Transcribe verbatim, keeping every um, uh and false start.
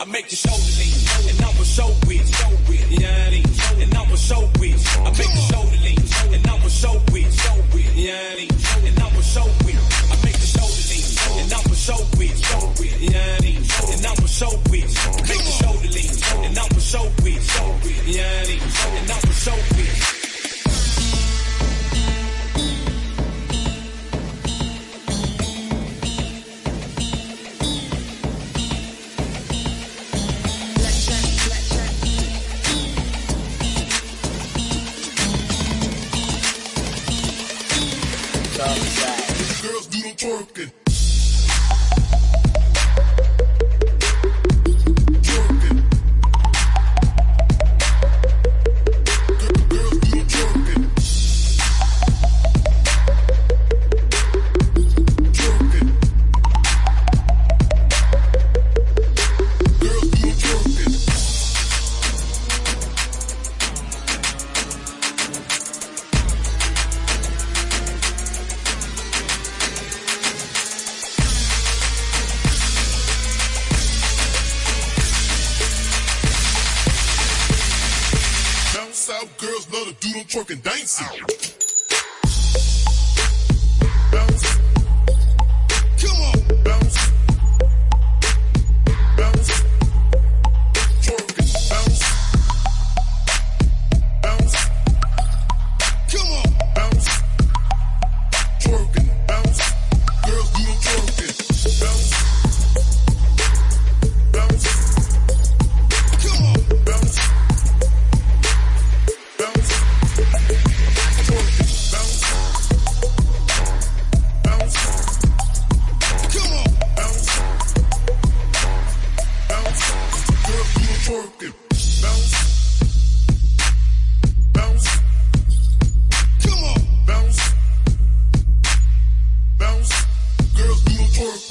make the shoulder lean, and I'ma show it, show it, yeah, it is. And I'ma show it, I make the shoulder lean, and I'ma show it, show it, yeah, it is. And I'ma show it, I make the shoulder lean, and I'ma show it, show it, yeah, it is. And I'ma show it, make the shoulder lean, and I'ma show it, show it, yeah, it is. And I'ma show it. Girls do the twerking. South girls love to do them twerking dancing. Bounce. Come on. Bounce. Bounce. Twerking. Bounce. Bounce. Come on. Bounce. Twerking. Bounce. Girls do them twerking. Bounce. Bounce. Come on. Bounce. Twerking, bounce, bounce, come on, bounce, bounce, girls do the twerk.